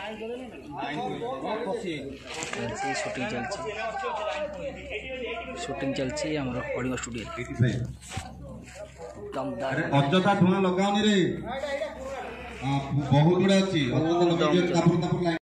shooting चलती आम Kalinga studio अजथा धुआं लगाओनी रे बहुत गुड़ा अच्छी